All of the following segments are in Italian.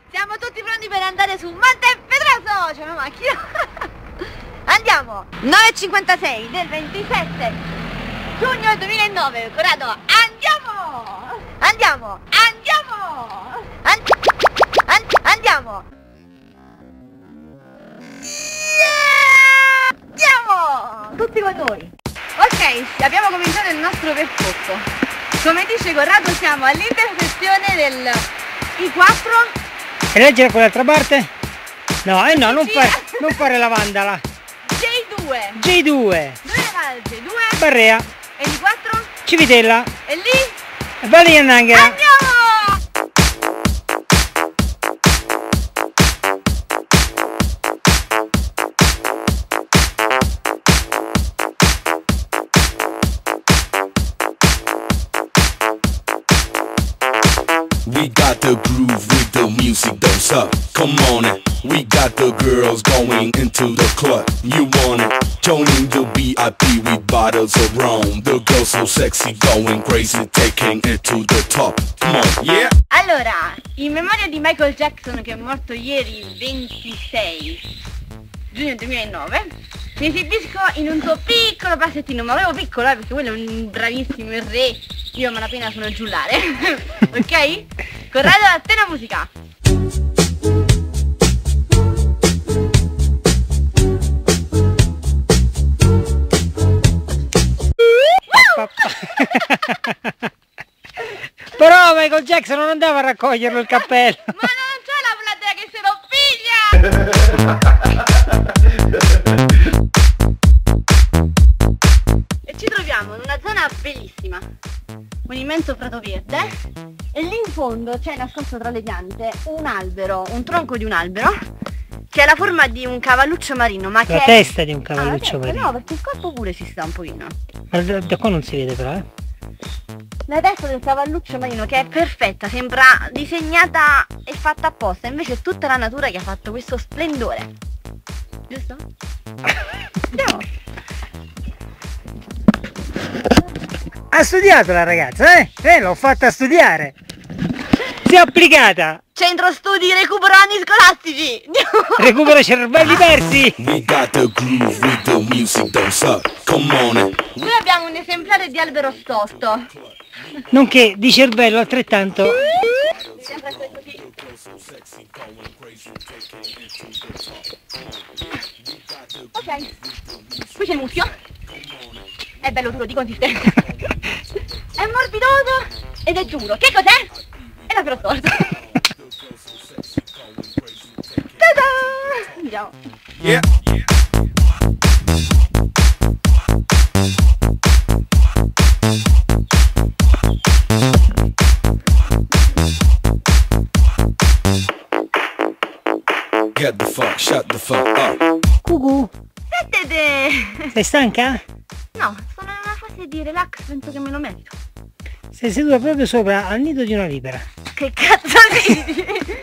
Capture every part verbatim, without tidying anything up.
Siamo tutti pronti per andare su Monte Pedroso. C'è una macchina. Andiamo. nove e cinquantasei del ventisette giugno duemilanove. Corrado, andiamo. Andiamo. Andiamo. And and andiamo. Yeah! Andiamo. Tutti con noi. Ok, abbiamo cominciato il nostro percorso. Come dice Corrado, siamo all'intersezione del I quattro. E leggere quell'altra parte? No, eh no, non, fa, non fare la vandala. J due. J due. Dove va il J due? Barrea. E l'I quattro? Civitella. E lì? Valle Iannanghera. Andiamo! We got the groove with the music, don't suck. Come on it. We got the girls going into the club. You want it? Joining the V I P with bottles of rum. The girls so sexy, going crazy, taking it to the top. Come on, yeah. Allora, in memoria di Michael Jackson, che è morto ieri ventisei giugno duemilanove, mi esibisco in un suo piccolo passettino, ma avevo piccolo eh, perché quello è un bravissimo il re, io me la pena sono giullare. Ok? Corrado, a te la musica. Però Michael Jackson non andava a raccoglierlo il cappello. Ma non c'è la platea che se lo piglia! E ci troviamo in una zona bellissima, un immenso prato verde, e lì in fondo c'è nascosto tra le piante un albero, un tronco di un albero, che ha la forma di un cavalluccio marino, ma La che testa di un è... cavalluccio ah, marino. No, perché il corpo pure si sta un pochino. Ma da, da qua non si vede però, eh. La testa del cavalluccio marino, che è perfetta, sembra disegnata e fatta apposta, invece è tutta la natura che ha fatto questo splendore. Giusto? Andiamo! Ha studiato la ragazza, eh? Eh, l'ho fatta studiare. Si è applicata. Centro studi recupero anni scolastici! Recupero cervelli persi. We got the groove with the music, don't suck. Come on it. Noi abbiamo un esemplare di albero storto. Nonché di cervello altrettanto. Sempre così. Ok, qui c'è il muschio. È bello duro di consistenza. È morbidoso ed è giuro. Che cos'è? È l'albero storto. Ta-da! Andiamo. Yeah. Get the fuck, shut the fuck up. Cucù, Sentite! sei stanca? No, sono in una fase di relax, penso che me lo merito. Sei seduta proprio sopra al nido di una vipera. Che cazzo dici?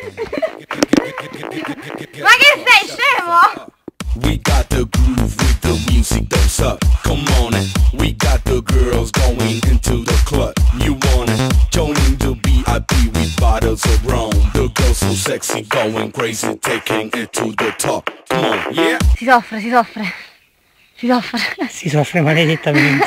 Ma che sei scemo? We got the groove with the music, don't suck. Come on it. We got the girls going into the club. You want it? Joining the V I P with bottles of rum. The girls so sexy, going crazy, taking it to the top. Come on, yeah. Si soffre, si soffre. Si soffre. Si soffre maledettamente.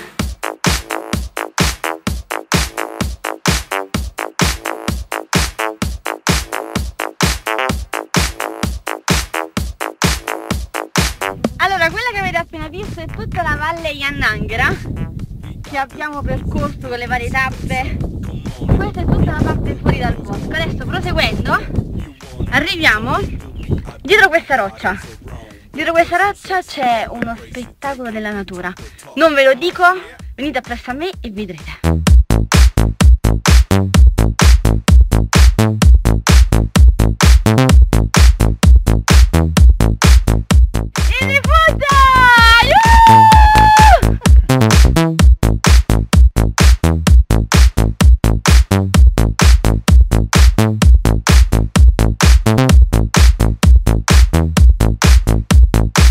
Allora, quella che avete appena visto è tutta la valle Iannanghera che abbiamo percorso con le varie tappe. Questa è tutta la parte fuori dal bosco. Adesso, proseguendo, arriviamo dietro questa roccia. Dietro questa roccia c'è uno spettacolo della natura. Non ve lo dico, venite appresso a me e vedrete. Il rifugio!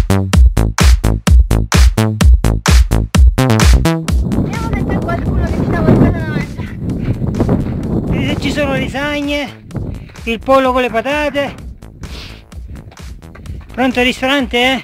Vediamo se c'è qualcuno che il pollo con le patate. Pronto il ristorante, eh?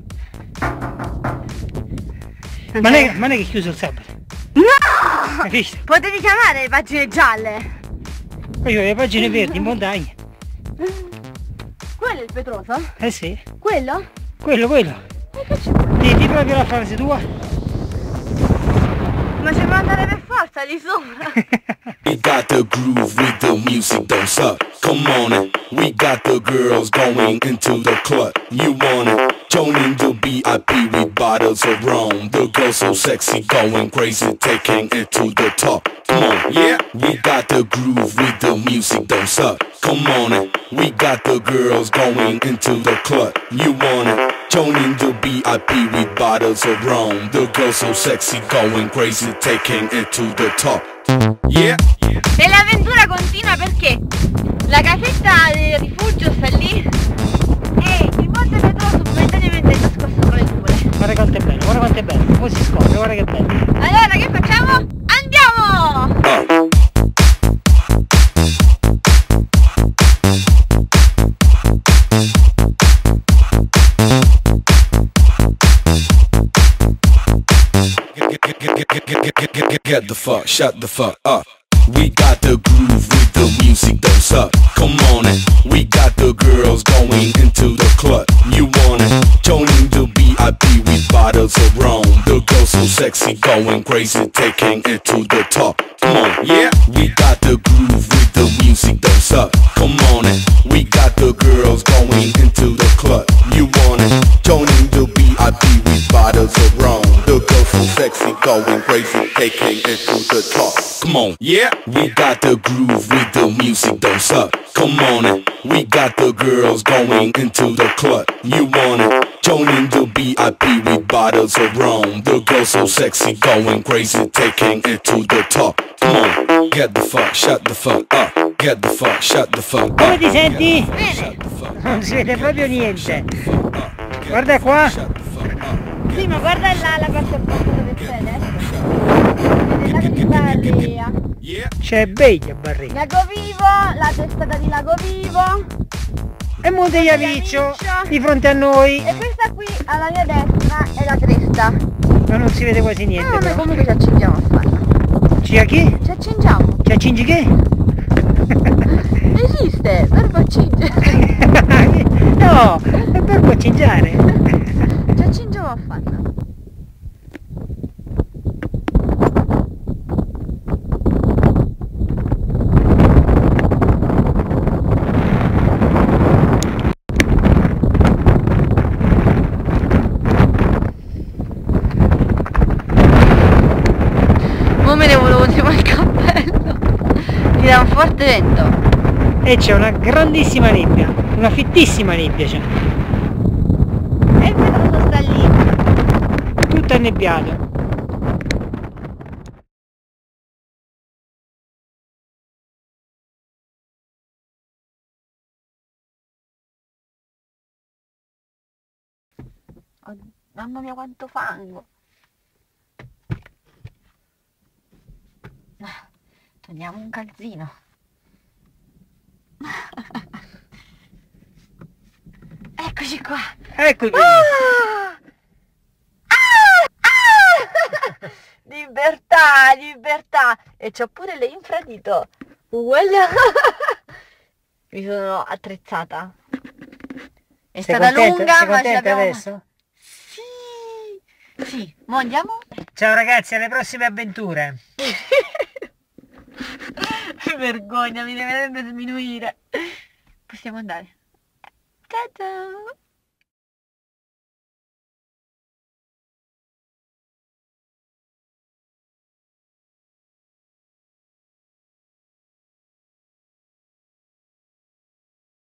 Ma non è, ma non è che è chiuso il sabato. No! Hai visto? Potevi chiamare le pagine gialle. Poi ho le pagine verdi in montagna. Quello è il Petroso? Eh sì. Quello? Quello, quello. E che ci vuole? Di, di proprio la frase tua. Ma ci devo andare per forza di sopra. We got the groove with the music, don't suck. Come on it. We got the girls going into the club. You want it? Joining the B I P with bottles of rum. The girls so sexy, going crazy, taking it to the top. Come on, yeah. We got the groove with the music, don't suck. Come on it. We got the girls going into the club. You want it? Joining the B I P with bottles of rum. The girls so sexy, going crazy, taking it to the top. Yeah. E l'avventura continua perché la casetta del rifugio sta lì e il monte Petroso momentaneamente è nascosto tra le nuvole. Guarda quanto è bello, guarda quanto è bello. Come si scopre, guarda che bello. Allora che facciamo? Andiamo! Uh. Get the fuck, shut the fuck up. We got the groove with the music, don't suck. Come on it. We got the girls going into the club. You want it? Joining the B I P with bottles of rum. The girls so sexy, going crazy, taking it to the top. Come on, yeah. We got the groove with the music, don't suck. Come on it. We got the girls going into the club. You want it? Joining the B I P with bottles of rum. The girls so sexy, going crazy, taking it to the top. Come on, yeah. We got the groove with the music, don't suck. Come on it. We got the girls going into the club. You want it? Joining the B I P with bottles of rum. The girls so sexy, going crazy, taking it to the top. Come on, get the fuck, shut the fuck up. Get the fuck, shut the fuck up. Come ti senti? Bene! Non si vede proprio niente. Guarda qua. Sì, ma guarda là la parte opposta dove c'è adesso. Vedi la Barria. C'è Beglia Barriga. Lago Vivo, la testata di Lago Vivo. E Monte Iaviccio di fronte a noi. E questa qui alla mia destra è la cresta. Ma non si vede quasi niente. No, noi però. comunque ci accingiamo a farla. Ci a chi? Ci accingiamo. Ci accingi che? Esiste, verbo accingere. No, è per accingiare. Ci accingiamo a farla. Mo me ne volevo tirare il cappello. Ti dà un forte vento. E c'è una grandissima nebbia, una fittissima nebbia c'è. E il Petroso sta lì. Tutto annebbiato. Oh, mamma mia quanto fango. Togliamo un calzino. Eccoci qua. Ecco qui. Ah! Ah! Ah! Libertà, libertà. E c'ho pure le infradito. Voilà. Mi sono attrezzata. È Sei stata contenta? lunga, Sei ma ce contenta l'abbiamo. adesso? Sì. Sì, mo andiamo? Ciao ragazzi, alle prossime avventure. Vergogna, mi deve sminuire. Possiamo andare. Ciao ciao.